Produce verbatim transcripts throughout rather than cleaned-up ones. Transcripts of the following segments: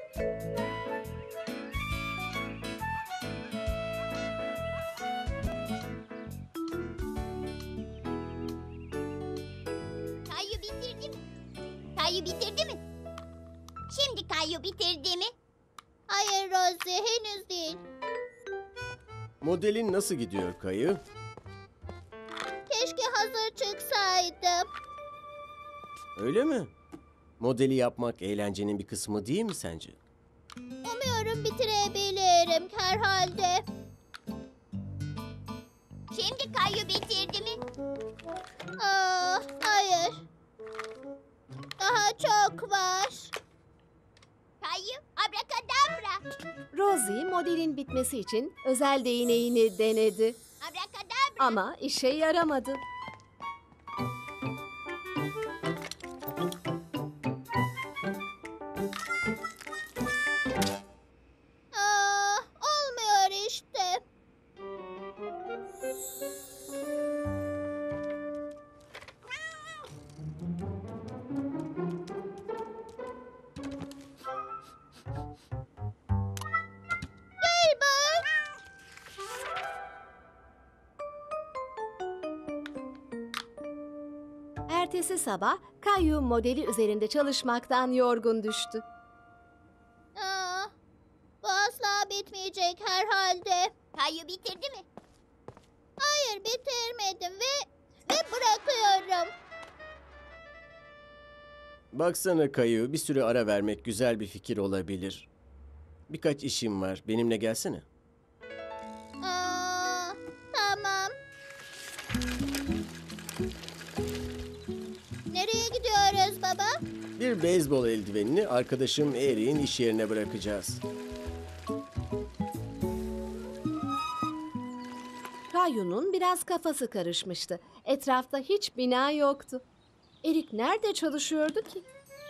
Kayu bitirdi mi? Kayu bitirdi mi? Şimdi Kayu bitirdi mi? Hayır Rosie, henüz değil. Modelin nasıl gidiyor Kayı? Keşke hazır çıksaydım. Öyle mi? Modeli yapmak eğlencenin bir kısmı değil mi sence? Umuyorum bitirebilirim herhalde. Şimdi Kayu bitirdi mi? Aa, hayır. Daha çok var. Kayu, abrakadabra. Rosie modelin bitmesi için özel değneğini denedi. Abrakadabra. Ama işe yaramadı. Aa, olmuyor işte. Gilbert. Ertesi sabah Kayu modeli üzerinde çalışmaktan yorgun düştü. Aa, bu asla bitmeyecek herhalde. Kayu bitirdi mi? Hayır, bitirmedim ve ve bırakıyorum. Baksana Kayı, bir süre ara vermek güzel bir fikir olabilir. Birkaç işim var. Benimle gelsene. Aa, tamam. Nereye gidiyoruz baba? Bir beyzbol eldivenini arkadaşım Erik'in iş yerine bırakacağız. Kayu'nun biraz kafası karışmıştı. Etrafta hiç bina yoktu. Erik nerede çalışıyordu ki?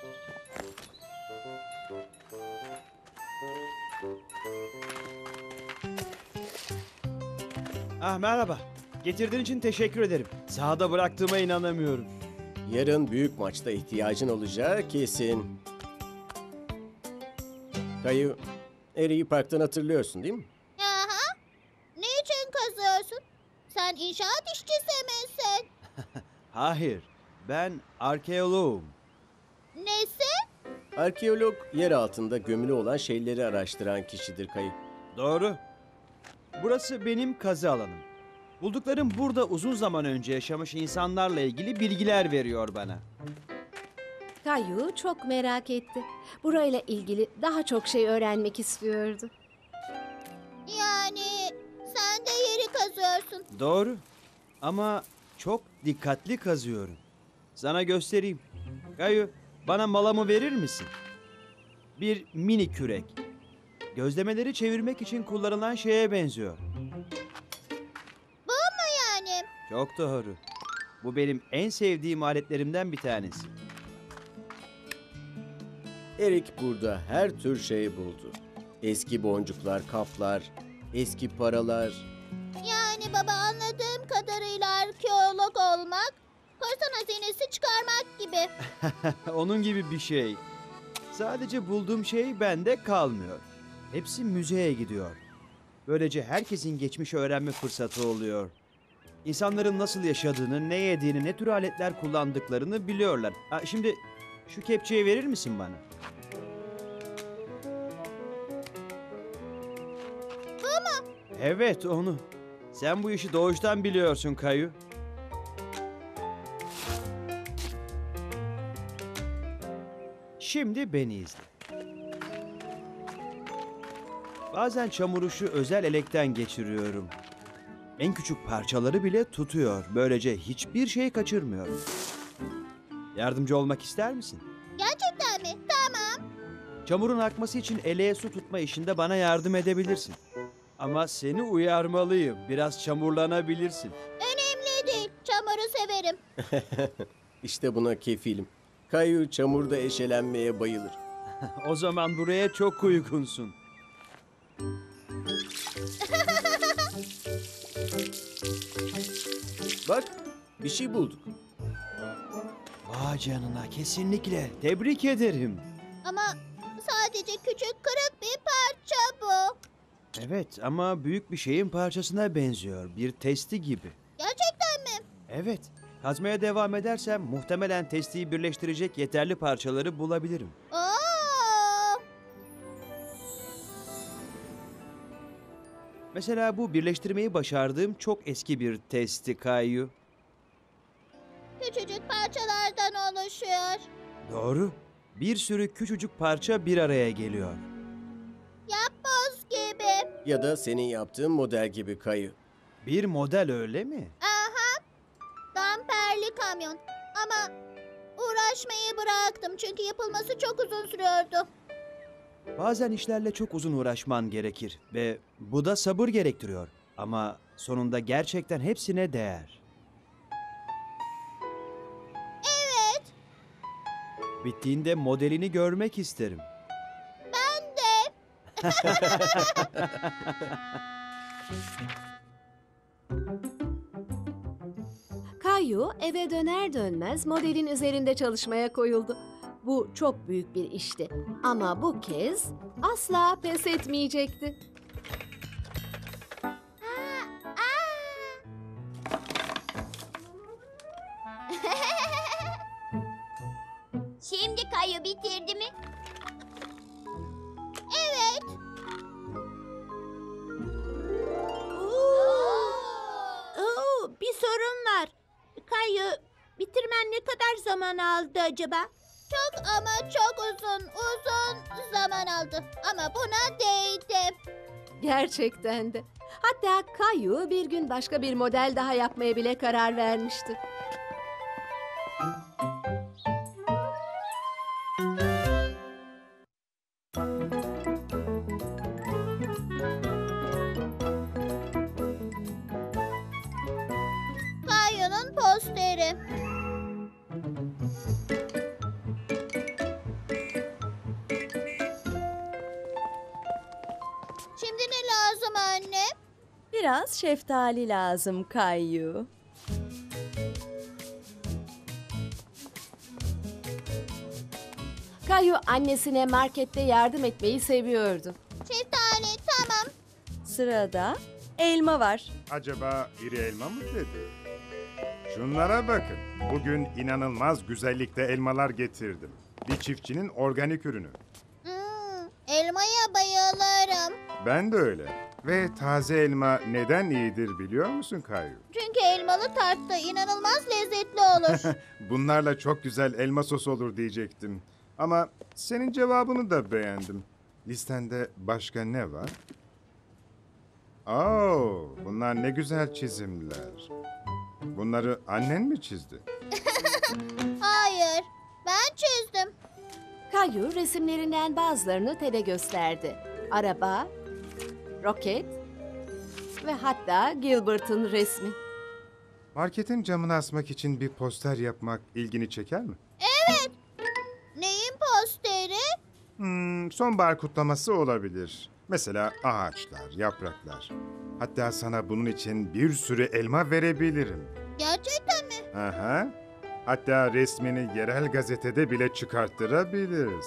Ah merhaba. Getirdiğin için teşekkür ederim. Sahada bıraktığıma inanamıyorum. Yarın büyük maçta ihtiyacın olacağı kesin. Kayı, Erik'i parktan hatırlıyorsun değil mi? Aha. Niçin kazıyorsun? Sen inşaat işçisi misin? Hayır, ben arkeoloğum. Nesi? Arkeolog, yer altında gömülü olan şeyleri araştıran kişidir Kayı. Doğru. Burası benim kazı alanım. Bulduklarım burada uzun zaman önce yaşamış insanlarla ilgili bilgiler veriyor bana. Kayu çok merak etti. Burayla ilgili daha çok şey öğrenmek istiyordu. Yani sen de yeri kazıyorsun. Doğru. Ama çok dikkatli kazıyorum. Sana göstereyim. Gayu, bana malamı verir misin? Bir mini kürek. Gözlemeleri çevirmek için kullanılan şeye benziyor. Bu mu yani? Çok doğru. Bu benim en sevdiğim aletlerimden bir tanesi. Erik burada her tür şey buldu. Eski boncuklar, kaplar, eski paralar. Yani baba, anladığım kadarıyla arkeolog olmak, korsan hazinesi çıkarmak gibi. Onun gibi bir şey. Sadece bulduğum şey bende kalmıyor. Hepsi müzeye gidiyor. Böylece herkesin geçmişi öğrenme fırsatı oluyor. İnsanların nasıl yaşadığını, ne yediğini, ne tür aletler kullandıklarını biliyorlar. Ha, şimdi şu kepçeyi verir misin bana? Bu mu? Evet, onu. Sen bu işi doğuştan biliyorsun Kayu. Şimdi beni izle. Bazen çamuru şu özel elekten geçiriyorum. En küçük parçaları bile tutuyor. Böylece hiçbir şey kaçırmıyor. Yardımcı olmak ister misin? Gerçekten mi? Tamam. Çamurun akması için eleğe su tutma işinde bana yardım edebilirsin. Ama seni uyarmalıyım. Biraz çamurlanabilirsin. Önemli değil. Çamuru severim. İşte buna kefilim. Kayu çamurda eşelenmeye bayılır. O zaman buraya çok uygunsun. Bak, bir şey bulduk. Vay canına, kesinlikle. Tebrik ederim. Ama Sadece küçük kırık bir parça bu. Evet ama büyük bir şeyin parçasına benziyor. Bir testi gibi. Gerçekten mi? Evet. Kazmaya devam edersem muhtemelen testiyi birleştirecek yeterli parçaları bulabilirim. Aa! Mesela bu birleştirmeyi başardığım çok eski bir testi Kayu. Küçücük parçalardan oluşuyor. Doğru. Bir sürü küçücük parça bir araya geliyor. Yapboz gibi. Ya da senin yaptığın model gibi Kayu. Bir model öyle mi? Aha. Damperli kamyon. Ama uğraşmayı bıraktım çünkü yapılması çok uzun sürüyordu. Bazen işlerle çok uzun uğraşman gerekir ve bu da sabır gerektiriyor. Ama sonunda gerçekten hepsine değer. Evet, Bittiğinde modelini görmek isterim. ben de. Kayu eve döner dönmez modelin üzerinde çalışmaya koyuldu. Bu çok büyük bir işti ama bu kez asla pes etmeyecekti. Şimdi Kayu bitirdi mi? Evet. Oo, bir sorun var. Kayu, bitirmen ne kadar zaman aldı acaba? Çok ama çok uzun, uzun zaman aldı. Ama buna değdi. Gerçekten de. Hatta Kayu bir gün başka bir model daha yapmaya bile karar vermişti. Kayu'nun posteri. Şimdi ne lazım anne? Biraz şeftali lazım Kayu. Kayu annesine markette yardım etmeyi seviyordu. Şeftali, tamam. Sırada elma var. Acaba biri elma mı dedi? Şunlara bakın. Bugün inanılmaz güzellikte elmalar getirdim. Bir çiftçinin organik ürünü. Hmm, elmaya bayılırım. Ben de öyle. Ve taze elma neden iyidir biliyor musun Kayu? Çünkü elmalı tartta inanılmaz lezzetli olur. Bunlarla çok güzel elma sosu olur diyecektim. Ama senin cevabını da beğendim. Listende başka ne var? Oo, bunlar ne güzel çizimler. Bunları annen mi çizdi? Hayır, ben çizdim. Kayu resimlerinden bazılarını Ted'e gösterdi. Araba, roket ve hatta Gilbert'ın resmi. Marketin camını asmak için bir poster yapmak ilgini çeker mi? Neyin posteri? Hmm, sonbahar kutlaması olabilir. Mesela ağaçlar, yapraklar. Hatta sana bunun için bir sürü elma verebilirim. Gerçekten mi? Aha. Hatta resmini yerel gazetede bile çıkarttırabiliriz.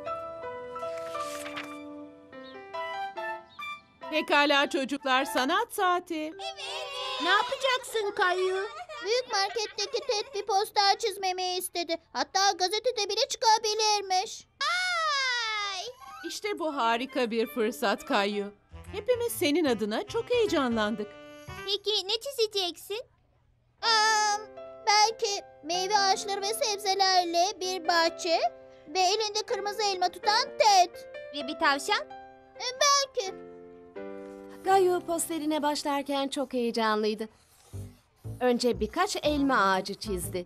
Pekala çocuklar, sanat saati. Ne yapacaksın Kayu? Büyük marketteki Ted bir poster çizmemi istedi. Hatta gazetede bile çıkabilirmiş. Ay! İşte bu harika bir fırsat Kayu. Hepimiz senin adına çok heyecanlandık. Peki ne çizeceksin? Aa, belki meyve ağaçları ve sebzelerle bir bahçe ve elinde kırmızı elma tutan Ted. Ve bir tavşan? E, belki. Kayu posterine başlarken çok heyecanlıydı. Önce birkaç elma ağacı çizdi.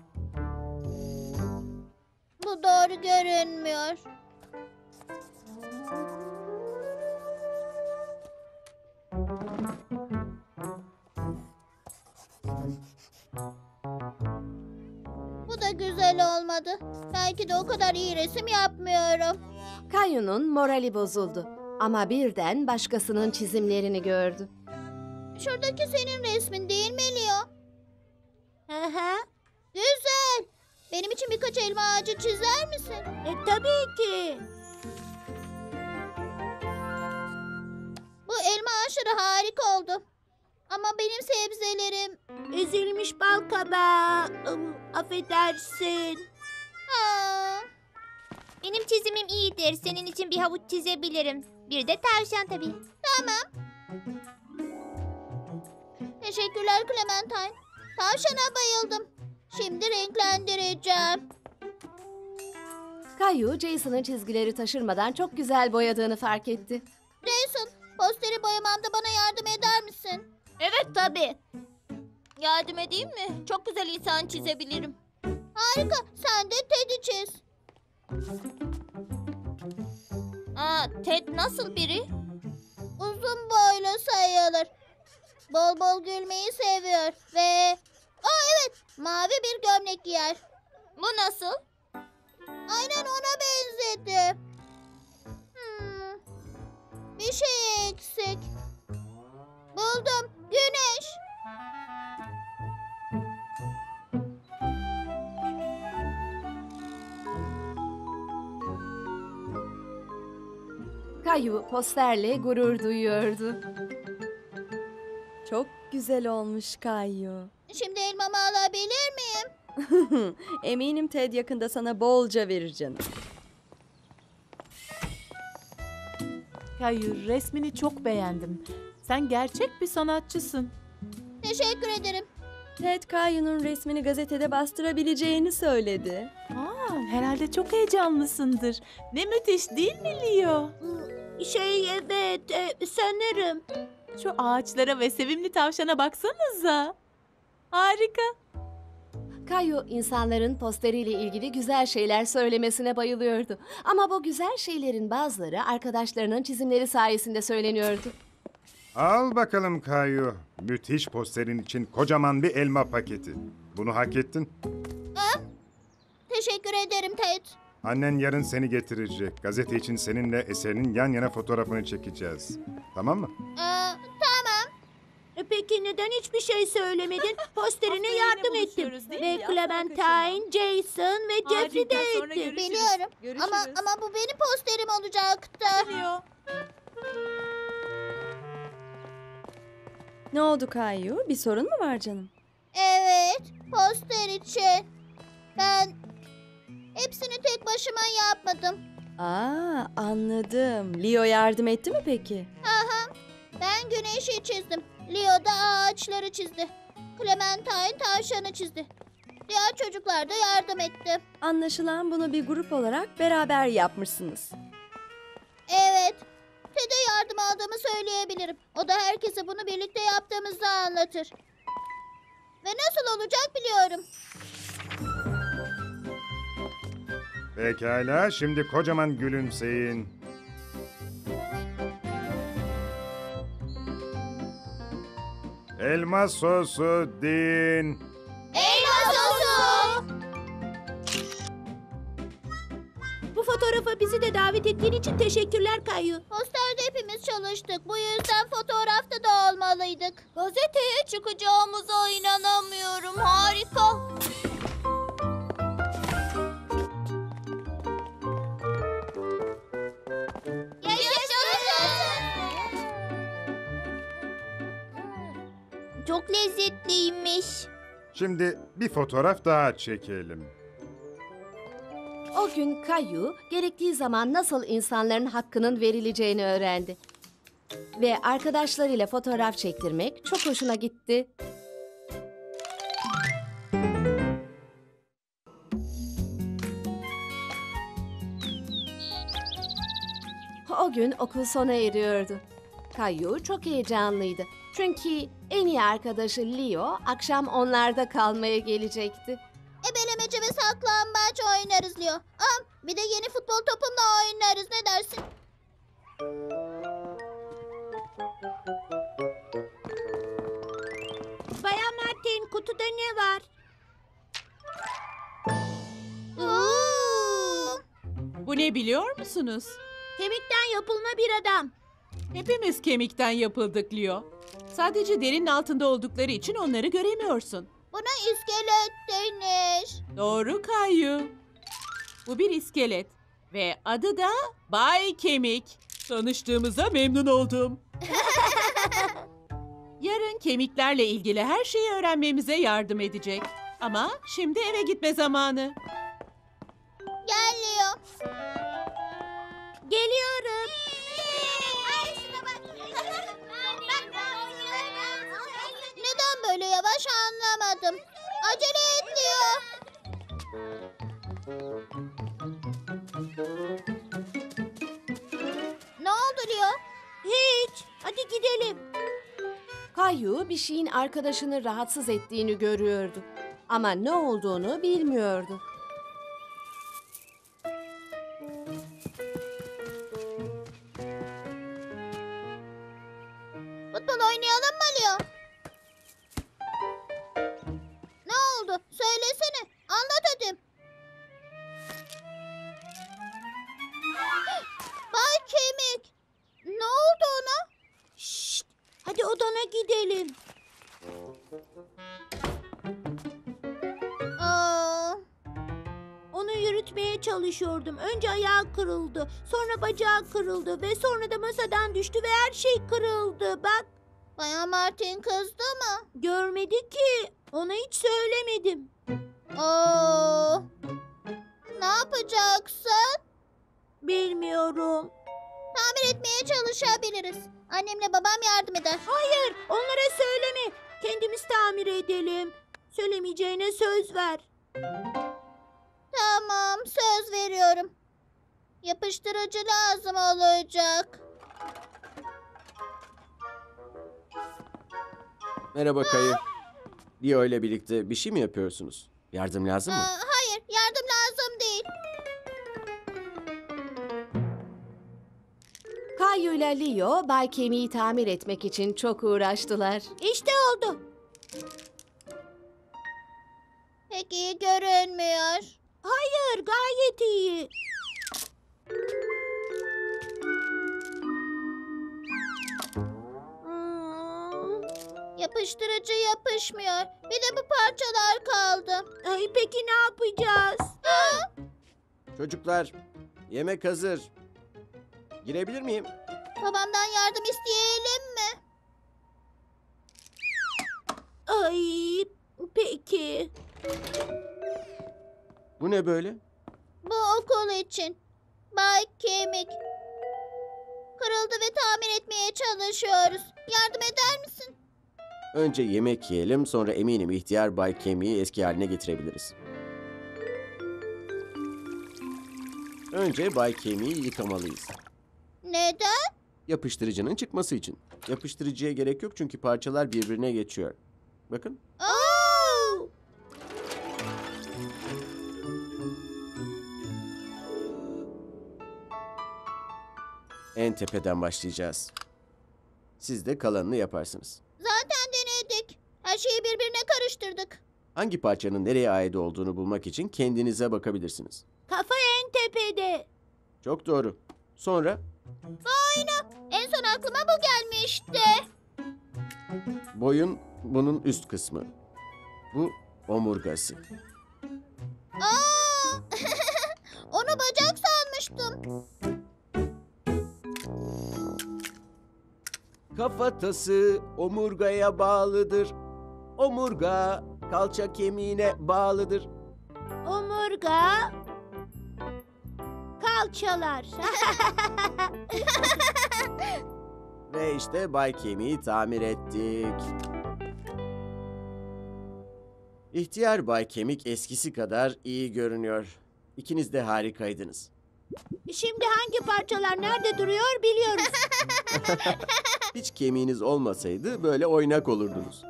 Bu doğru görünmüyor. Bu da güzel olmadı. Belki de o kadar iyi resim yapmıyorum. Kayu'nun morali bozuldu ama birden başkasının çizimlerini gördü. Şuradaki senin resmin değil mi Leo? Hı hı. Güzel. Benim için birkaç elma ağacı çizer misin? E, tabii ki. aşırı harika oldu. Ama benim sebzelerim... Ezilmiş bal kabağı. Im, Affedersin. Aa. Benim çizimim iyidir. Senin için bir havuç çizebilirim. Bir de tavşan tabii. Tamam. Teşekkürler Clementine. Tavşana bayıldım. Şimdi renklendireceğim. Kayu, Jason'ın çizgileri taşırmadan çok güzel boyadığını fark etti. Jason, posteri boyamamda bana yardım eder misin? Evet tabii. Yardım edeyim mi? Çok güzel insan çizebilirim. Harika. Sen de Ted'i çiz. Aa, Ted nasıl biri? Uzun boylu sayılır. Bol bol gülmeyi seviyor ve... Aa evet, mavi bir gömlek giyer. Bu nasıl? Aynen ona benzedi. Hmm, bir şey eksik. Buldum, güneş. Kayu posterle gurur duyuyordu. Çok güzel olmuş Kayu. Şimdi elmamı alabilir miyim? Eminim Ted yakında sana bolca verir canım. Kayu, resmini çok beğendim. Sen gerçek bir sanatçısın. Teşekkür ederim. Ted Kayu'nun resmini gazetede bastırabileceğini söyledi. Aa, herhalde çok heyecanlısındır. Ne müthiş değil mi Leo? Şey evet e, sanırım. Şu ağaçlara ve sevimli tavşana baksanıza. Harika. Kayu, insanların posteriyle ilgili güzel şeyler söylemesine bayılıyordu. Ama bu güzel şeylerin bazıları arkadaşlarının çizimleri sayesinde söyleniyordu. Al bakalım Kayu. Müthiş posterin için kocaman bir elma paketi. Bunu hak ettin. Teşekkür ederim Ted. Annen yarın seni getirecek. Gazete için seninle eserinin yan yana fotoğrafını çekeceğiz. Tamam mı? Aa, tamam. E, Peki neden hiçbir şey söylemedin? Posterine Haftaya yardım yine ettim. buluşuyoruz, değil Ve mi? Clementine, Jason ve Jeffrey de Harika, sonra etti. görüşürüz. Biliyorum. Görüşürüz. Ama ama bu benim posterim olacaktı. Leo. Ne oldu Kayu? Bir sorun mu var canım? Evet, poster için. Ben hepsini tek başıma yapmadım. Aa, anladım. Leo yardım etti mi peki? Aha, ben güneşi çizdim. Leo da ağaçları çizdi. Clementine tavşanı çizdi. Diğer çocuklar da yardım etti. Anlaşılan bunu bir grup olarak beraber yapmışsınız. Evet, Ted'e yardım aldığımı söyleyebilirim. O da herkese bunu birlikte yaptığımızı anlatır. Ve nasıl olacak biliyorum. Pekala, şimdi kocaman gülümseyin. Elma sosu din. Elma sosu! Bu fotoğrafa bizi de davet ettiğin için teşekkürler Kayu. Posterde hepimiz çalıştık. Bu yüzden fotoğrafta da olmalıydık. Gazeteye çıkacağımıza inanamıyorum. Harika. Yaşasın. Çok lezzetliymiş. Şimdi bir fotoğraf daha çekelim. O gün Kayu, gerektiği zaman nasıl insanların hakkının verileceğini öğrendi. Ve arkadaşlarıyla fotoğraf çektirmek çok hoşuna gitti. O gün okul sona eriyordu. Kayu çok heyecanlıydı. Çünkü en iyi arkadaşı Leo akşam onlarda kalmaya gelecekti. Ebelemece ve saklambaç oynarız Leo. Aa, bir de yeni futbol topumla oynarız. Ne dersin? Bayan Martin kutuda ne var? Oo! Bu ne biliyor musunuz? Kemikten yapılma bir adam. Hepimiz kemikten yapıldık Leo. Sadece derinin altında oldukları için onları göremiyorsun. Buna iskelet denir. Doğru Kayu. Bu bir iskelet ve adı da Bay Kemik. Tanıştığımıza memnun oldum. Yarın kemiklerle ilgili her şeyi öğrenmemize yardım edecek. Ama şimdi eve gitme zamanı. Gel Leo. Geliyorum. Neden böyle yavaş anlamadım. Acele et Leo. Ne oldu Leo? Hiç. Hadi gidelim. Kayu bir şeyin arkadaşını rahatsız ettiğini görüyordu. Ama ne olduğunu bilmiyordu. Futbol oynayalım mı Leo? Ne oldu? Söylesene. Anlat hadi. Bay Kemik. Ne oldu ona? Şşt. Hadi odana gidelim. Aa, Onu yürütmeye çalışıyordum. Önce ayağı kırıldı, sonra bacağı kırıldı ve sonra da masadan düştü ve her şey kırıldı. Bak, Bayan Martin kızdı mı? görmedi ki. Ona hiç söylemedim. Aa, ne yapacaksın? Bilmiyorum. Tamir etmeye çalışabiliriz. Annemle babam yardım eder. Hayır, onlara söyleme. Kendimiz tamir edelim. Söylemeyeceğine söz ver. Tamam, söz veriyorum. Yapıştırıcı lazım olacak. Merhaba Kayı. Leo ile birlikte bir şey mi yapıyorsunuz? Yardım lazım Aa, mı? hayır, yardım lazım değil. Kayu ile Leo Bay Kemiği tamir etmek için çok uğraştılar. İşte oldu. Pek iyi görünmüyor. Hayır, gayet iyi. Hmm. Yapıştırıcı yapışmıyor. Bir de bu parçalar kaldı. Ay, peki ne yapacağız? Çocuklar, yemek hazır. Girebilir miyim? Babamdan yardım isteyelim mi? Ay, peki. Bu ne böyle? Bu okul için. Bay Kemik. Kırıldı ve tamir etmeye çalışıyoruz. Yardım eder misin? Önce yemek yiyelim, sonra eminim ihtiyar Bay Kemiği eski haline getirebiliriz. Önce Bay Kemiği yıkamalıyız. Neden? Yapıştırıcının çıkması için. Yapıştırıcıya gerek yok çünkü parçalar birbirine geçiyor. Bakın. Oo! En tepeden başlayacağız. Siz de kalanını yaparsınız. Zaten denedik. Her şeyi birbirine karıştırdık. Hangi parçanın nereye ait olduğunu bulmak için kendinize bakabilirsiniz. Kafa en tepede. Çok doğru. Sonra En son aklıma bu gelmişti. boyun bunun üst kısmı. Bu omurgası. Aa! Onu bacak sanmıştım. Kafatası omurgaya bağlıdır. Omurga kalça kemiğine bağlıdır. Omurga. Kalçalar. Ve işte Bay Kemiği tamir ettik. İhtiyar Bay Kemik eskisi kadar iyi görünüyor. İkiniz de harikaydınız. Şimdi hangi parçalar nerede duruyor biliyoruz. Hiç kemiğiniz olmasaydı böyle oynak olurdunuz.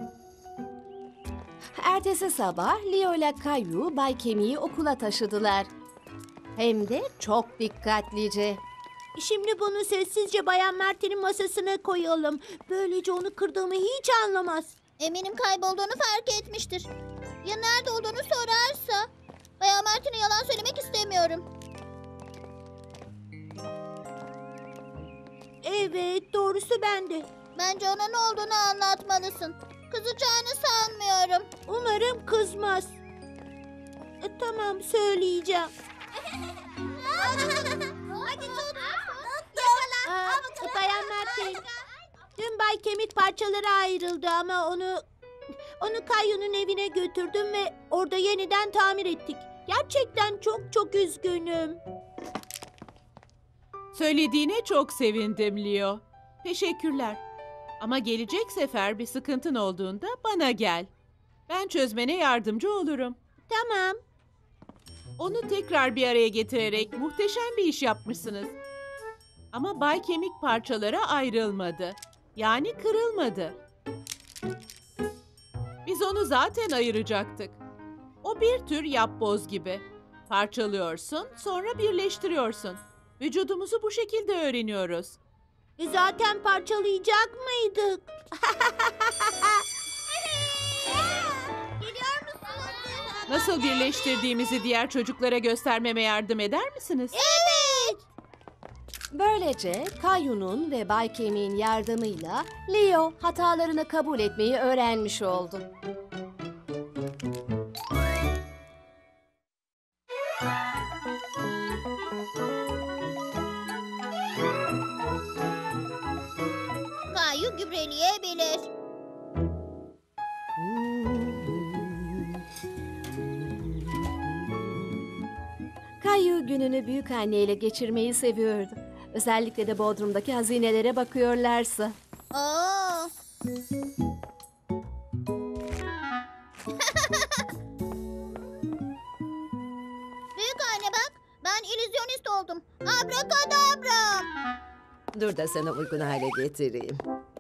Ertesi sabah Leo ile Kayu Bay Kemiği okula taşıdılar. Hem de çok dikkatlice. Şimdi bunu sessizce Bayan Martin'in masasına koyalım. Böylece onu kırdığımı hiç anlamaz. Eminim kaybolduğunu fark etmiştir. Ya nerede olduğunu sorarsa? Bayan Martin'e yalan söylemek istemiyorum. Evet, doğrusu bende. Bence ona ne olduğunu anlatmalısın. Kızacağını sanmıyorum. Umarım kızmaz. E, tamam, söyleyeceğim. Hadi tut. Aa, Bayan Martin, kemik parçaları ayrıldı ama onu onu Kayu'nun evine götürdüm ve orada yeniden tamir ettik. Gerçekten çok çok üzgünüm. Söylediğine çok sevindim Leo. Teşekkürler. Ama gelecek sefer bir sıkıntın olduğunda bana gel. Ben çözmene yardımcı olurum. Tamam. Onu tekrar bir araya getirerek muhteşem bir iş yapmışsınız. Ama Bay Kemik parçalara ayrılmadı. Yani kırılmadı. Biz onu zaten ayıracaktık. O bir tür yapboz gibi. Parçalıyorsun, sonra birleştiriyorsun. Vücudumuzu bu şekilde öğreniyoruz. E zaten parçalayacak mıydık? Biliyor musunuz? Nasıl birleştirdiğimizi diğer çocuklara göstermeme yardım eder misiniz? Evet. Böylece Kayu'nun ve Bay Kemik'in yardımıyla Leo hatalarını kabul etmeyi öğrenmiş oldu. Kayu gübreleyebilir. Kayu gününü büyükanne ile geçirmeyi seviyordu. Özellikle de Bodrum'daki hazinelere bakıyorlarsa. Aa. Büyük anne bak, ben illüzyonist oldum. Abrakadabra. Dur da sana uygun hale getireyim.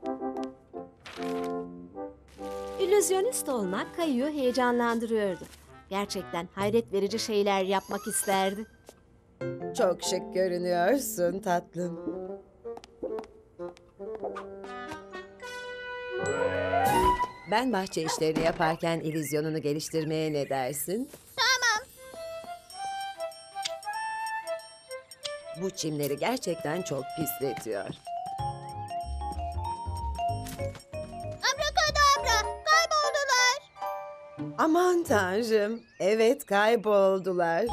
İllüzyonist olmak Kayu'yu heyecanlandırıyordu. Gerçekten hayret verici şeyler yapmak isterdi. Çok şık görünüyorsun tatlım. Ben bahçe işlerini yaparken illüzyonunu geliştirmeye ne dersin? Tamam. Bu çimleri gerçekten çok pisletiyor. Abrakadabra, kayboldular. Aman tanrım, evet kayboldular.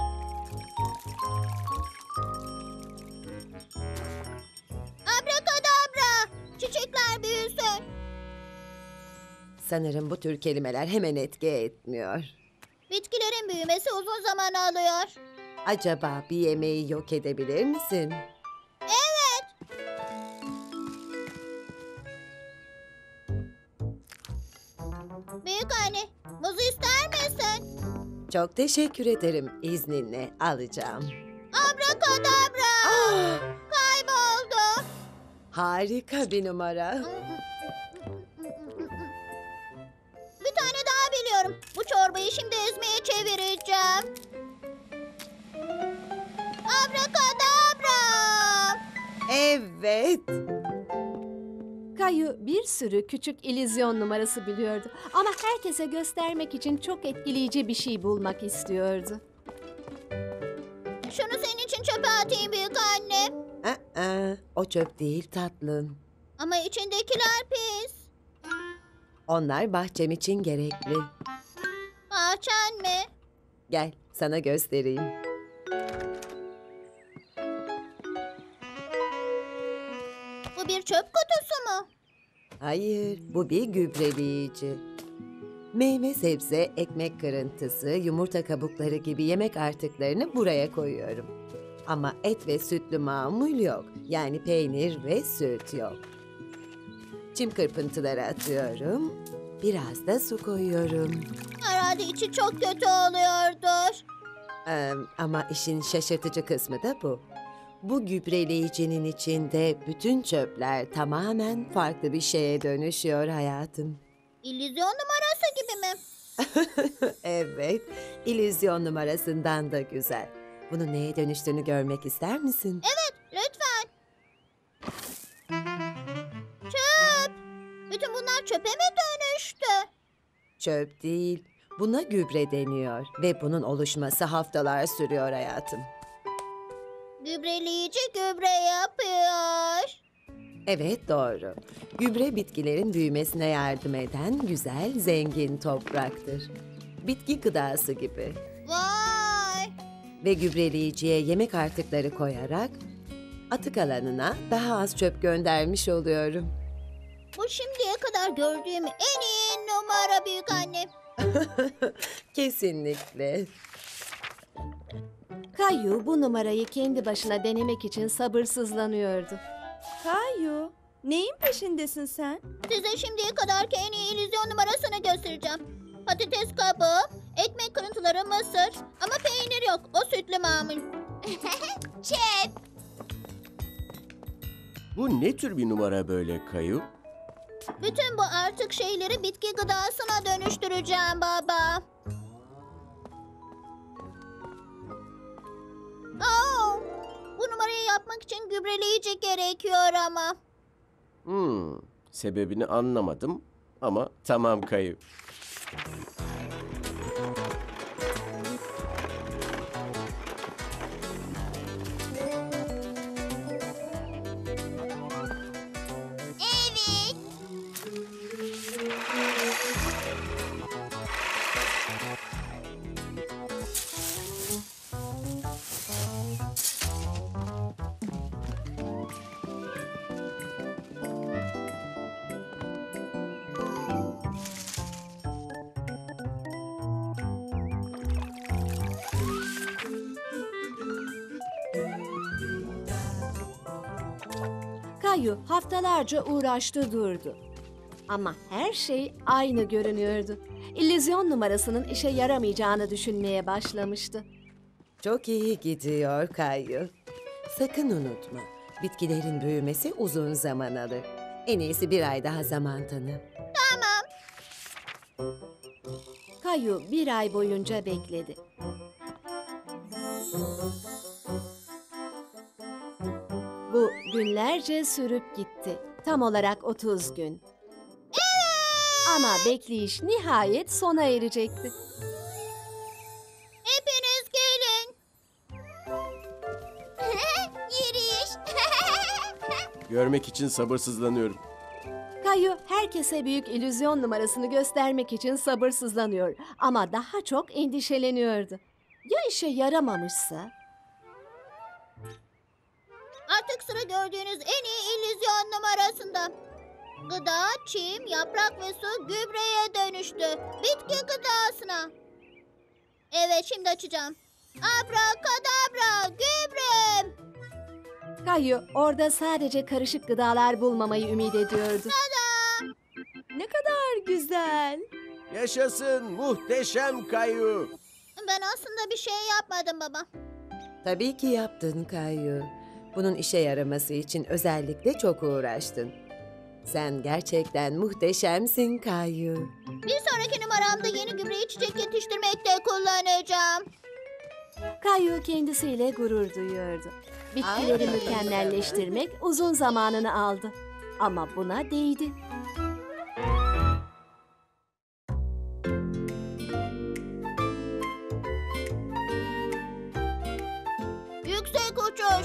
Abrakadabra, çiçekler büyüsün. Sanırım bu tür kelimeler hemen etki etmiyor. Bitkilerin büyümesi uzun zaman alıyor. Acaba bir yemeği yok edebilir misin? Evet. Büyük anne, muzu ister misin? Çok teşekkür ederim. İzninle alacağım. Abrakadabra, Ah, kayboldu. harika bir numara. Bir tane daha biliyorum. Bu çorbayı şimdi ezmeye çevireceğim. Abrakadabra. Evet. Kayu bir sürü küçük illüzyon numarası biliyordu. Ama herkese göstermek için çok etkileyici bir şey bulmak istiyordu. Şunu senin için çöpe atayım büyük anne. Aa, o çöp değil tatlım. Ama içindekiler pis. Onlar bahçem için gerekli. Bahçen mi? Gel sana göstereyim. Bu bir çöp kutusu mu? Hayır, bu bir gübreleyici. Meyve, sebze, ekmek kırıntısı, yumurta kabukları gibi yemek artıklarını buraya koyuyorum. Ama et ve sütlü mamul yok. Yani peynir ve süt yok. Çim kırpıntıları atıyorum. Biraz da su koyuyorum. Herhalde içi çok kötü oluyordur. Ee, ama işin şaşırtıcı kısmı da bu. Bu gübreleyicinin içinde bütün çöpler tamamen farklı bir şeye dönüşüyor hayatım. İllüzyon numarası gibi mi? Evet, illüzyon numarasından da güzel. Bunun neye dönüştüğünü görmek ister misin? Evet, lütfen. Çöp. Bütün bunlar çöpe mi dönüştü? Çöp değil, buna gübre deniyor ve bunun oluşması haftalar sürüyor hayatım. Gübreleyici gübre yapıyor. Evet doğru. Gübre bitkilerin büyümesine yardım eden güzel, zengin topraktır. Bitki gıdası gibi. Vay. Ve gübreleyiciye yemek artıkları koyarak atık alanına daha az çöp göndermiş oluyorum. Bu şimdiye kadar gördüğüm en iyi numara büyük anne. Kesinlikle. Kayu bu numarayı kendi başına denemek için sabırsızlanıyordu. Kayu, neyin peşindesin sen? Size şimdiye kadarki en iyi illüzyon numarasını göstereceğim. Patates kabuğu, ekmek kırıntıları, mısır ama peynir yok. O sütlü mamul. Çep. Bu ne tür bir numara böyle Kayu? Bütün bu artık şeyleri bitki gıdasına dönüştüreceğim baba. Aa, bu numarayı yapmak için gübreleyici gerekiyor ama. Hmm, sebebini anlamadım ama tamam Kayu. Evet. Kayu haftalarca uğraştı durdu. Ama her şey aynı görünüyordu. İllüzyon numarasının işe yaramayacağını düşünmeye başlamıştı. Çok iyi gidiyor Kayu. Sakın unutma, bitkilerin büyümesi uzun zaman alır. En iyisi bir ay daha zaman tanı. Kayu bir ay boyunca bekledi. Bu günlerce sürüp gitti. Tam olarak otuz gün. Ama bekleyiş nihayet sona erecekti. Hepiniz gelin. Yürüyüş. Görmek için sabırsızlanıyorum. Kayu herkese büyük illüzyon numarasını göstermek için sabırsızlanıyor ama daha çok endişeleniyordu. Ya işe yaramamışsa? Artık sıra gördüğünüz en iyi illüzyon numarasında. Gıda, çim, yaprak ve su gübreye dönüştü. Bitki gıdasına. Evet, şimdi açacağım. Abrakadabra, gübrem. Kayu orada sadece karışık gıdalar bulmamayı ümit ediyordu. Ne kadar güzel. Yaşasın muhteşem Kayu. Ben aslında bir şey yapmadım baba. Tabii ki yaptın Kayu. Bunun işe yaraması için özellikle çok uğraştın. Sen gerçekten muhteşemsin Kayu. Bir sonraki numaramda yeni gübreyi çiçek yetiştirmekte kullanacağım. Kayu kendisiyle gurur duyuyordu. Bitkileri mükemmelleştirmek uzun zamanını aldı. Ama buna değdi. Yüksek uçuş.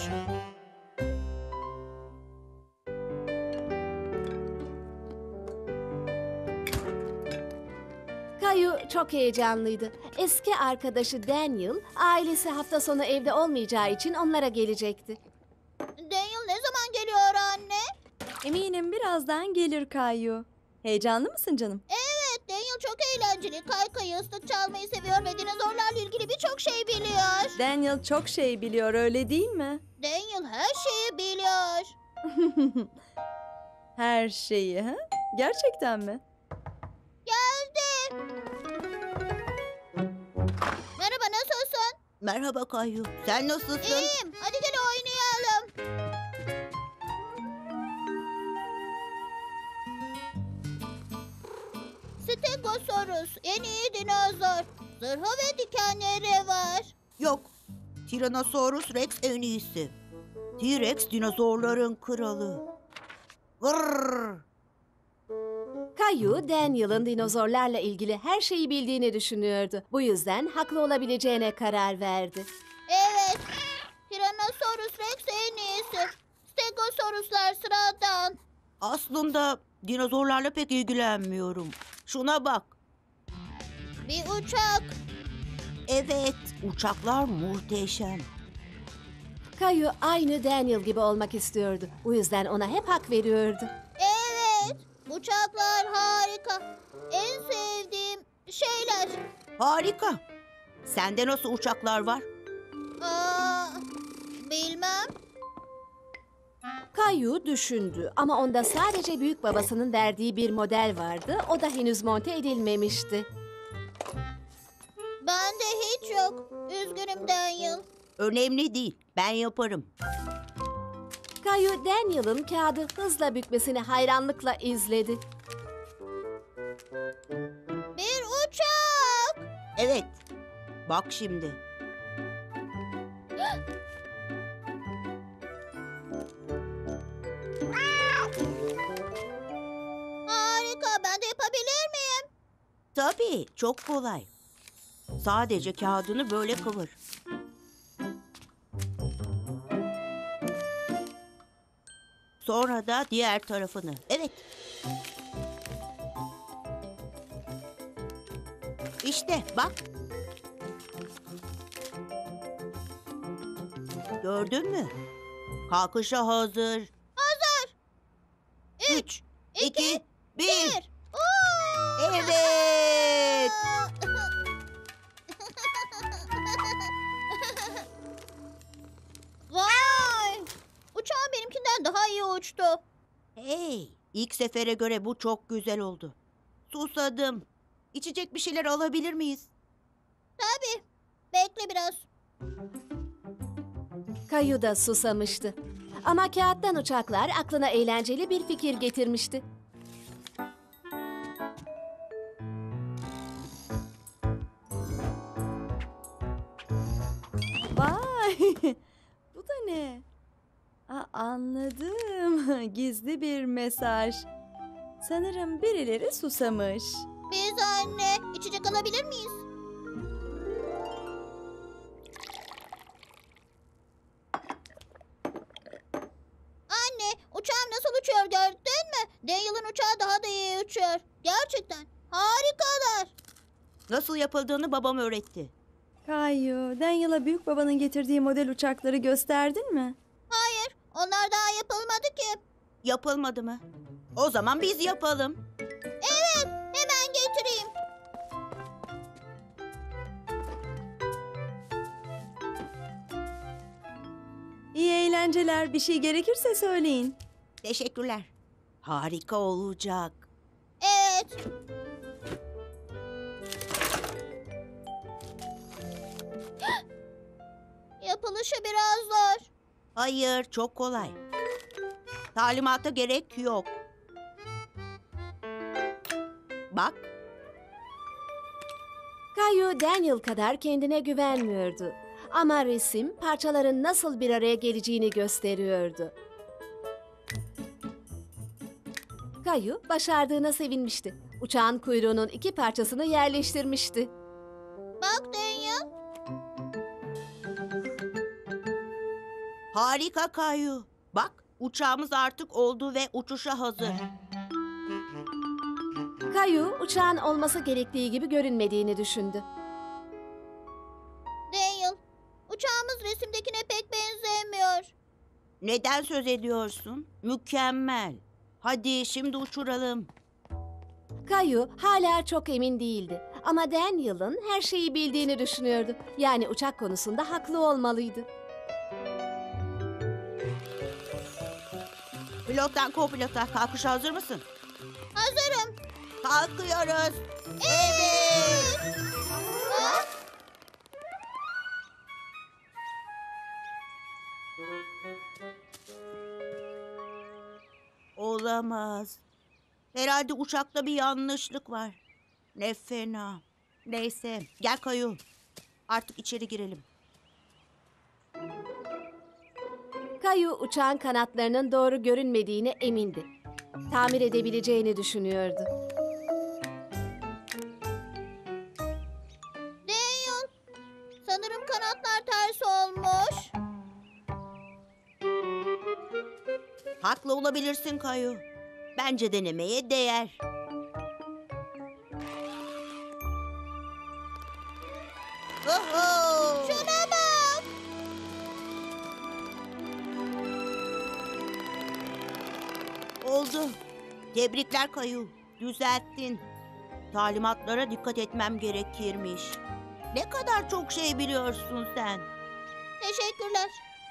Kayu çok heyecanlıydı. Eski arkadaşı Daniel, ailesi hafta sonu evde olmayacağı için onlara gelecekti. Daniel ne zaman geliyor anne? Eminim birazdan gelir Kayu. Heyecanlı mısın canım? Evet, Daniel çok eğlenceli. Kaykayı, ıslık çalmayı seviyor ve dinozorlarla ilgili birçok şey biliyor. Daniel çok şey biliyor, öyle değil mi? Daniel her şeyi biliyor. Her şeyi, ha? Gerçekten mi? Geldi. Merhaba, nasılsın? Merhaba Kayu. Sen nasılsın? İyiyim. Hadi gel oynayalım. Stegosaurus, en iyi dinozor. Zırhı ve dikenleri var. Yok. Tyrannosaurus Rex en iyisi. T-Rex dinozorların kralı. Vırr. Kayu, Daniel'ın dinozorlarla ilgili her şeyi bildiğini düşünüyordu. Bu yüzden haklı olabileceğine karar verdi. Evet. Tyrannosaurus Rex en iyisi. Stegosauruslar sıradan. Aslında dinozorlarla pek ilgilenmiyorum. Şuna bak. Bir uçak. Evet, uçaklar muhteşem. Kayu aynı Daniel gibi olmak istiyordu. Bu yüzden ona hep hak veriyordu. Evet. Bu Uçaklar harika. En sevdiğim şeyler. Harika. Sende nasıl uçaklar var? Aa, bilmem. Kayu düşündü ama onda sadece büyük babasının verdiği bir model vardı. O da henüz monte edilmemişti. Bende hiç yok. Üzgünüm Daniel. Önemli değil. Ben yaparım. Kayu Daniel'ın kağıdı hızla bükmesini hayranlıkla izledi. Bir uçak. Evet. Bak şimdi. Harika. Ben de yapabilir miyim? Tabii, çok kolay. Sadece kağıdını böyle kıvır. Sonra da diğer tarafını. Evet. İşte bak. Gördün mü? Kalkışa hazır. Hazır. Üç, iki, bir. Bir. Oo! Evet. Vay! Uçağın benimkinden daha iyi uçtu. Hey, ilk sefere göre bu çok güzel oldu. Susadım. İçecek bir şeyler alabilir miyiz? Tabii. Bekle biraz. Kayu da susamıştı. Ama kağıttan uçaklar aklına eğlenceli bir fikir getirmişti. Vay! Bu da ne? Aa, anladım. Gizli bir mesaj. Sanırım birileri susamış. Biz anne. içecek alabilir miyiz? Anne, uçağım nasıl uçuyor gördün mü? Daniel'ın uçağı daha da iyi uçuyor. Gerçekten. Harikalar. Nasıl yapıldığını babam öğretti. Kayu, Daniel'a büyük babanın getirdiği model uçakları gösterdin mi? Hayır, onlar daha yapılmadı ki. Yapılmadı mı? O zaman biz yapalım. Evet, hemen getireyim. İyi eğlenceler. Bir şey gerekirse söyleyin. Teşekkürler. Harika olacak. Evet. Yapılışı biraz zor. Hayır, çok kolay. Talimata gerek yok. Bak, Kayu Daniel kadar kendine güvenmiyordu. Ama resim parçaların nasıl bir araya geleceğini gösteriyordu. Kayu başardığına sevinmişti. Uçağın kuyruğunun iki parçasını yerleştirmişti. Bak Daniel. harika Kayu. Bak, uçağımız artık oldu ve uçuşa hazır. Kayu uçağın olması gerektiği gibi görünmediğini düşündü. Daniel, uçağımız resimdekine pek benzemiyor. Neden söz ediyorsun? Mükemmel. Hadi şimdi uçuralım. Kayu hala çok emin değildi. Ama Daniel'ın her şeyi bildiğini düşünüyordu. Yani uçak konusunda haklı olmalıydı. Pilottan co-pilota kalkışa hazır mısın? Hazırım. Kalkıyoruz. Evet. Ha? Olamaz. Herhalde uçakta bir yanlışlık var. Ne fena. Neyse, gel Kayu. Artık içeri girelim. Kayu uçağın kanatlarının doğru görünmediğine emindi. Tamir edebileceğini düşünüyordu. Daniel, sanırım kanatlar ters olmuş. Haklı olabilirsin Kayu. Bence denemeye değer. Oho! Şuna bak. Oldu. Tebrikler Kayu. Düzelttin. Talimatlara dikkat etmem gerekirmiş. Ne kadar çok şey biliyorsun sen. Teşekkürler.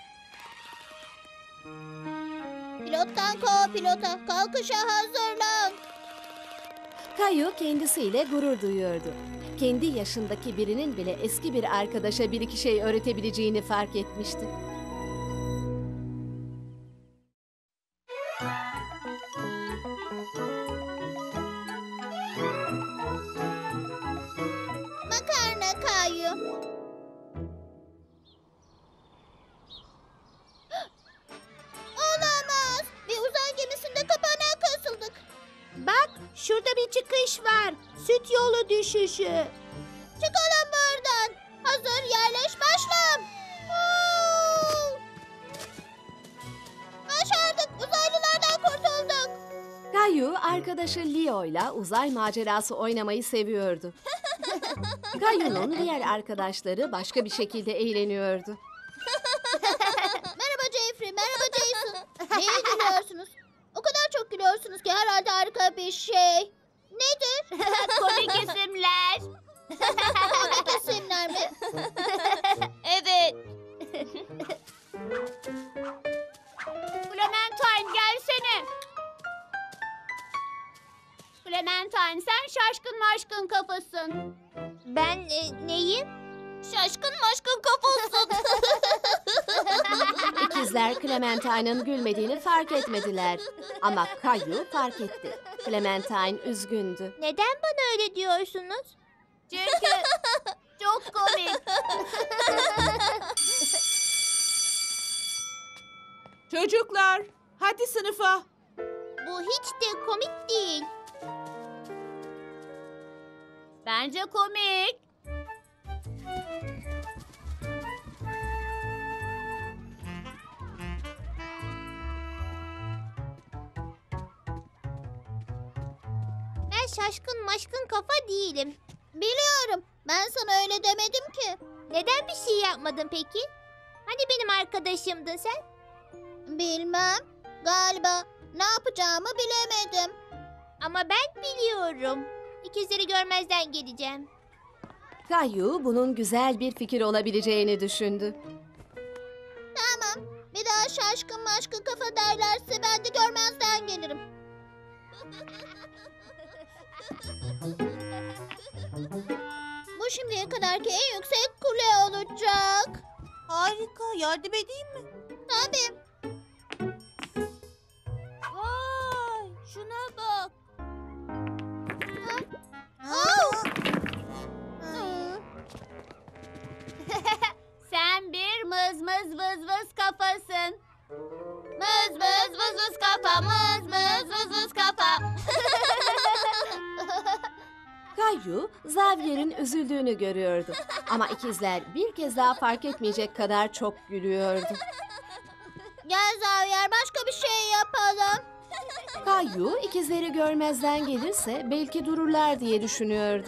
Pilottan co-pilota kalkışa hazırlan. Kayu kendisiyle gurur duyuyordu. Kendi yaşındaki birinin bile eski bir arkadaşa bir iki şey öğretebileceğini fark etmişti. Makarna Kayu. Olamaz. Bir uzay gemisinde kapana kasıldık. Bak, şurada bir çıkış var. Süt yolu düşüşü. Çıkalım buradan. Hazır yerleş başlam. Huu! Başardık. Uzaylılardan kurtulduk. Kayu arkadaşı Leo'yla uzay macerası oynamayı seviyordu. Kayu'nun diğer arkadaşları başka bir şekilde eğleniyordu. Merhaba Jeffrey, merhaba Jason. Neye gülüyorsunuz? O kadar çok gülüyorsunuz ki herhalde harika bir şey. Nedir? Komik isimler. Komik isimler mi? Evet. Clementine gelsene. Clementine sen şaşkın maşkın kafasın. Ben e, neyim? Şaşkın maşkın kafasın. İkizler Clementine'ın gülmediğini fark etmediler. Ama Kayu fark etti. Clementine üzgündü. Neden bana öyle diyorsunuz? Çünkü çok komik. Çocuklar, hadi sınıfa. Bu hiç de komik değil. Bence komik. Ben şaşkın maşkın kafa değilim. Biliyorum. Ben sana öyle demedim ki. Neden bir şey yapmadın peki? Hani benim arkadaşımdın sen? Bilmem. Galiba ne yapacağımı bilemedim. Ama ben biliyorum. İkizleri görmezden geleceğim. Kayu bunun güzel bir fikir olabileceğini düşündü. Tamam. Bir daha şaşkın maşkın kafa derlerse ben de görmezden gelirim. Bu şimdiye kadarki en yüksek kule olacak. Harika. Yardım edeyim mi? Tabii. Vay, şuna bak. Aa! Sen bir mız mız vız vız kafasın. Mız mız vız vız kafa, mız mız vız vız kafa. Kayu, Xavier'in üzüldüğünü görüyordu. Ama ikizler bir kez daha fark etmeyecek kadar çok gülüyordu. Gel Xavier, başka bir şey yapalım. Kayu ikizleri görmezden gelirse belki dururlar diye düşünüyordu.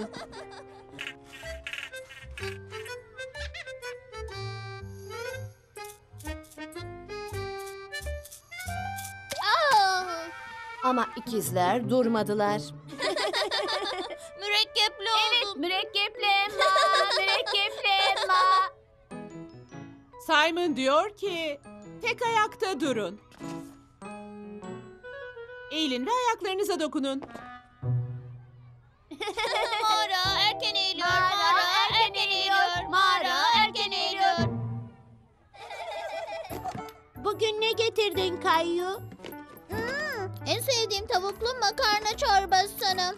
Aa! Ama ikizler durmadılar. Mürekkepli Evet, oldum. mürekkepli elma, mürekkepli elma. Simon diyor ki, tek ayakta durun. Eğilin ve ayaklarınıza dokunun. Mağara erken eğiliyor. Mağara erken eğiliyor, mağara erken eğiliyor. Bugün ne getirdin Kayu? Hmm, en sevdiğim tavuklu makarna çorbasını.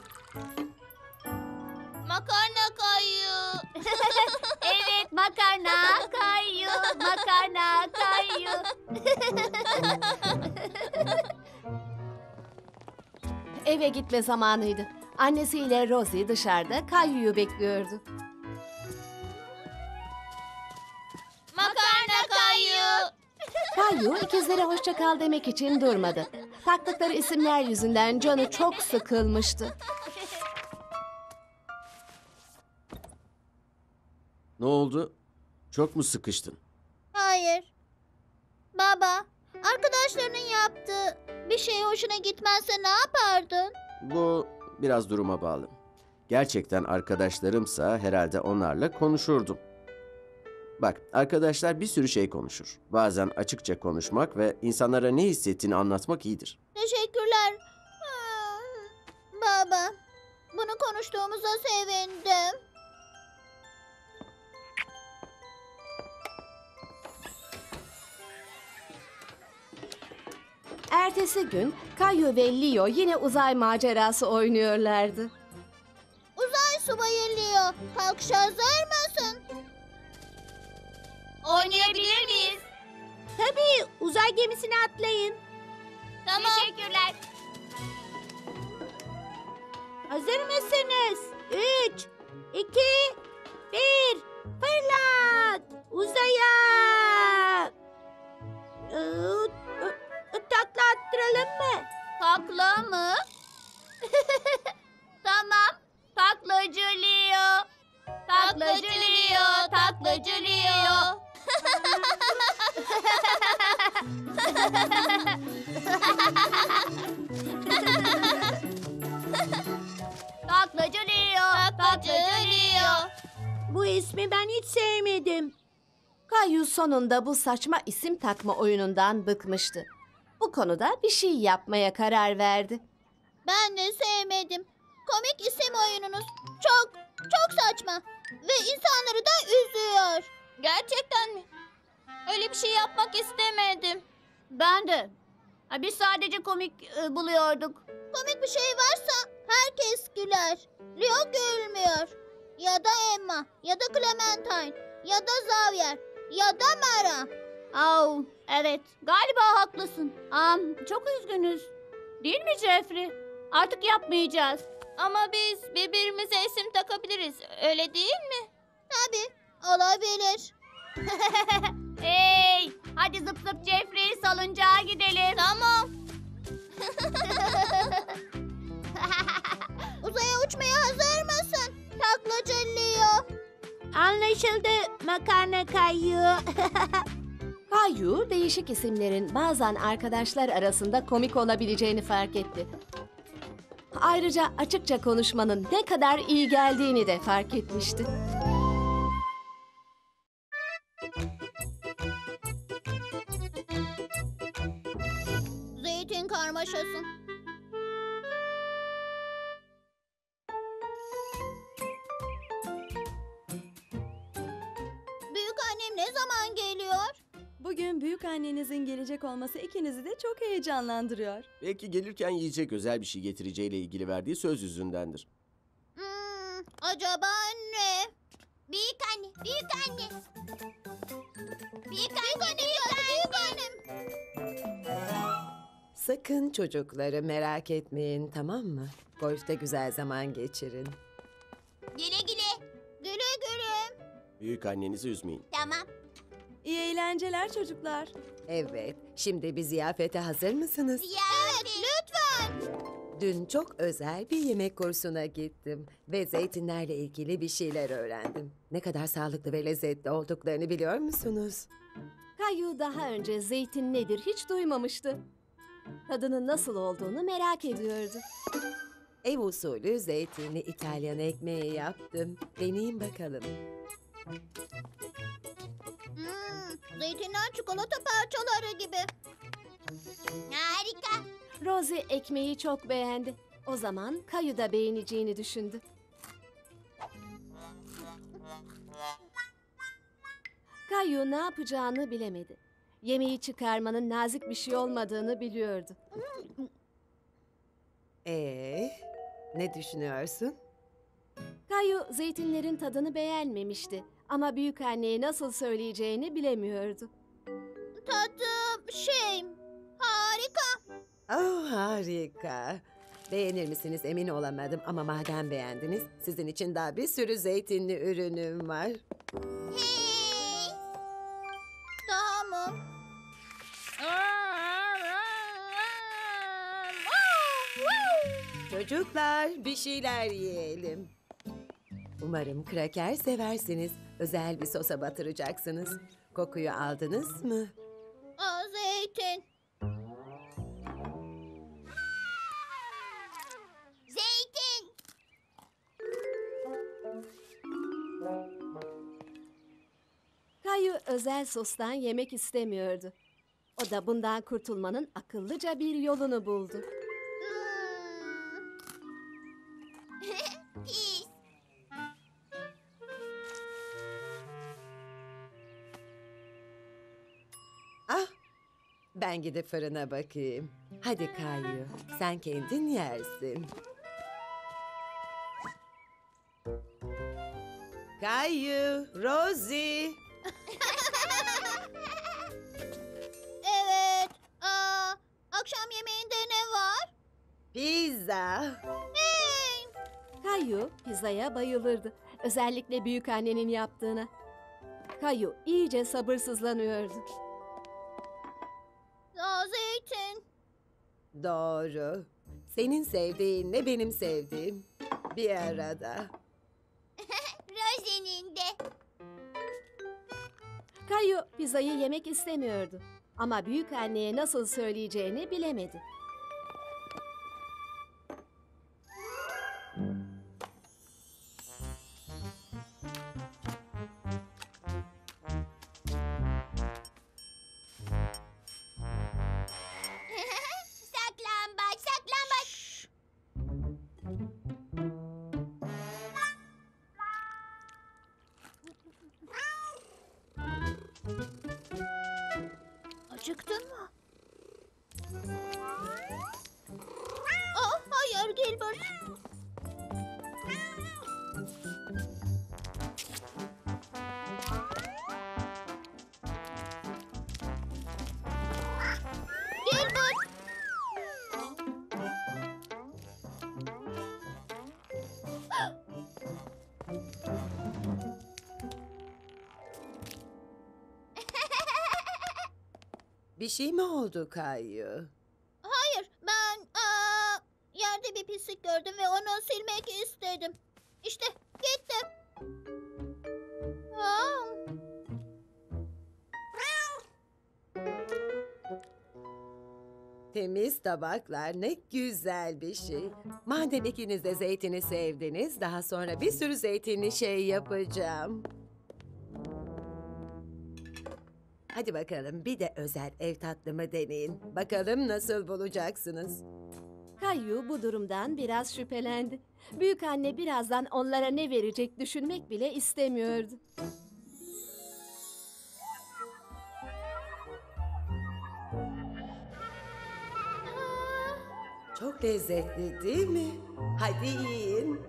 Makarna Kayu. Evet, makarna Kayu, makarna Kayu. Eve gitme zamanıydı. Annesiyle Rosie dışarıda Kayu'yu bekliyordu. Makarna Kayu. Kayu ikizlere hoşça kal demek için durmadı. Taktıkları isimler yüzünden canı çok sıkılmıştı. Ne oldu? Çok mu sıkıştın? Hayır. Baba, arkadaşlarının yaptığı Bir şey hoşuna gitmezse ne yapardın? Bu biraz duruma bağlı. Gerçekten arkadaşlarımsa herhalde onlarla konuşurdum. Bak, arkadaşlar bir sürü şey konuşur. Bazen açıkça konuşmak ve insanlara ne hissettiğini anlatmak iyidir. Teşekkürler. Hmm, Baba, bunu konuştuğumuza sevindim. Ertesi gün Kayu ve Leo yine uzay macerası oynuyorlardı. Uzay subayı Leo, kalkışa hazır mısın? Oynayabilir miyiz? Tabii, uzay gemisine atlayın. Tamam. Teşekkürler. Hazır mısınız? Üç, iki, bir, fırlat! Uzaya! Ee, e, takla attıralım mı? Takla mı? Tamam. Taklacı Leo. Taklacı Leo, taklacı Leo. Taklacı Leo, taklacı Leo. Bu ismi ben hiç sevmedim. Kayu sonunda bu saçma isim takma oyunundan bıkmıştı. Bu konuda bir şey yapmaya karar verdi. Ben de sevmedim. Komik isim oyununuz. Çok, çok saçma. Ve insanları da üzüyor. Gerçekten mi? Öyle bir şey yapmak istemedim. Ben de. Ha, biz sadece komik e, buluyorduk. Komik bir şey varsa herkes güler. Leo gülmüyor. Ya da Emma, ya da Clementine, ya da Xavier, ya da Mara. Oh, evet. Galiba haklısın. Am, çok üzgünüz. Değil mi Jeffrey? Artık yapmayacağız. Ama biz birbirimize isim takabiliriz. Öyle değil mi? Tabii. Olabilir. Hey! Hadi zıp zıp Jeffrey, salıncağa gidelim. Tamam. Uzaya uçmaya hazır mısın? Taklacı Leo. Anlaşıldı makarna Kayu. Kayu değişik isimlerin bazen arkadaşlar arasında komik olabileceğini fark etti. Ayrıca açıkça konuşmanın ne kadar iyi geldiğini de fark etmişti. Zeytin karmaşası. Büyükannem ne zaman geliyor? Bugün büyük annenizin gelecek olması ikinizi de çok heyecanlandırıyor. Belki gelirken yiyecek özel bir şey getireceğiyle ilgili verdiği söz yüzündendir. Hmm, acaba ne? Büyük anne, büyük anne. Büyük anne, büyük annem. Sakın çocukları merak etmeyin, tamam mı? Golf'te güzel zaman geçirin. Güle güle. Güle güle. Büyük annenizi üzmeyin. Tamam. İyi eğlenceler çocuklar. Evet, şimdi bir ziyafete hazır mısınız? Evet, lütfen. Dün çok özel bir yemek kursuna gittim ve zeytinlerle ilgili bir şeyler öğrendim. Ne kadar sağlıklı ve lezzetli olduklarını biliyor musunuz? Kayu daha önce zeytin nedir hiç duymamıştı. Tadının nasıl olduğunu merak ediyordu. Ev usulü zeytinli İtalyan ekmeği yaptım. Deneyin bakalım. Hmm, zeytinler çikolata parçaları gibi. Harika. Rosie ekmeği çok beğendi. O zaman Kayu da beğeneceğini düşündü. Kayu ne yapacağını bilemedi. Yemeği çıkarmanın nazik bir şey olmadığını biliyordu. Ee, ne düşünüyorsun? Kayu zeytinlerin tadını beğenmemişti. Ama büyükanneye nasıl söyleyeceğini bilemiyordu. Tadı şey, harika. Oh, harika. Beğenir misiniz emin olamadım ama madem beğendiniz, sizin için daha bir sürü zeytinli ürünüm var. Hey. Daha mı? Çocuklar, bir şeyler yiyelim. Umarım kraker seversiniz. Özel bir sosa batıracaksınız. Kokuyu aldınız mı? Aa, zeytin. özel sostan yemek istemiyordu. O da bundan kurtulmanın akıllıca bir yolunu buldu. Hmm. Pis. Ah, ben gidip fırına bakayım. Hadi Kayu, sen kendin yersin. Kayu, Rosie. Evet. Aa, akşam yemeğinde ne var? Pizza. Hey! Kayu pizzaya bayılırdı. Özellikle büyükannenin yaptığına. Kayu iyice sabırsızlanıyordu. Aa, zeytin. Doğru. Senin sevdiğinle benim sevdiğim bir arada. Rosie'nin de. Kayu pizzayı yemek istemiyordu. Ama büyükanneye nasıl söyleyeceğini bilemedi. Saklambaç, saklambaç. Acıktın mı? Aa, hayır Gilbert. Gilbert. Bir şey mi oldu Kayu? Hayır, ben aa, yerde bir pislik gördüm ve onu silmek istedim. İşte gitti. Aa. Temiz tabaklar ne güzel bir şey. Madem ikiniz de zeytini sevdiniz, daha sonra bir sürü zeytinli şey yapacağım. Hadi bakalım bir de özel ev tatlımı deneyin. Bakalım nasıl bulacaksınız. Kayu bu durumdan biraz şüphelendi. Büyükanne birazdan onlara ne verecek düşünmek bile istemiyordu. Çok lezzetli değil mi? Hadi yiyin.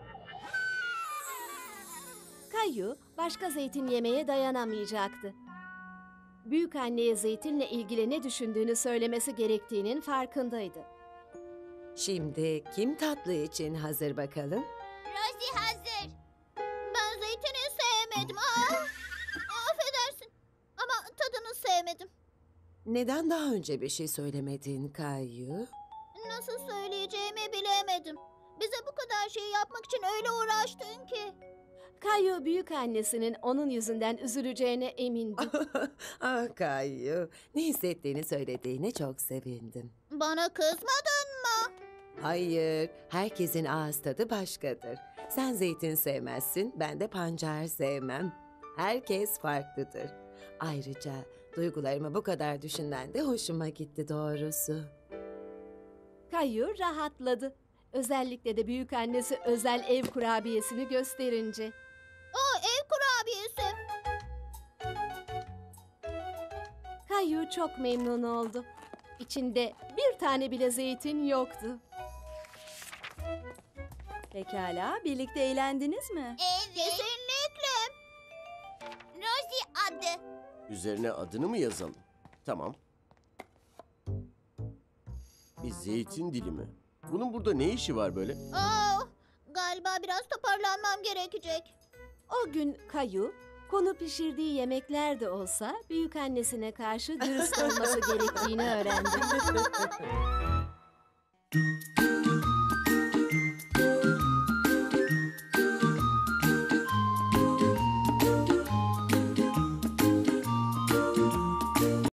Kayu başka zeytin yemeye dayanamayacaktı. Büyükanneye zeytinle ilgili ne düşündüğünü söylemesi gerektiğinin farkındaydı. Şimdi kim tatlı için hazır bakalım? Rosie hazır. Ben zeytini sevmedim. Aa, affedersin. Ama tadını sevmedim. Neden daha önce bir şey söylemedin Kayu? Nasıl söyleyeceğimi bilemedim. Bize bu kadar şey yapmak için öyle uğraştın ki. Kayu büyükannesinin onun yüzünden üzüleceğine emindi. Ah Kayu, ne hissettiğini söylediğine çok sevindim. Bana kızmadın mı? Hayır, herkesin ağız tadı başkadır. Sen zeytin sevmezsin, ben de pancar sevmem. Herkes farklıdır. Ayrıca duygularımı bu kadar düşünmen de hoşuma gitti doğrusu. Kayu rahatladı. Özellikle de büyükannesi özel ev kurabiyesini gösterince. O ev kurabiyesi. Kayu çok memnun oldu. İçinde bir tane bile zeytin yoktu. Pekala, birlikte eğlendiniz mi? Evet. Kesinlikle. Rosie adı. Üzerine adını mı yazalım? Tamam. Bir zeytin dilimi. Bunun burada ne işi var böyle? Aa, galiba biraz toparlanmam gerekecek. O gün Kayu, konu pişirdiği yemekler de olsa büyükannesine karşı dürüst olması gerektiğini öğrendi.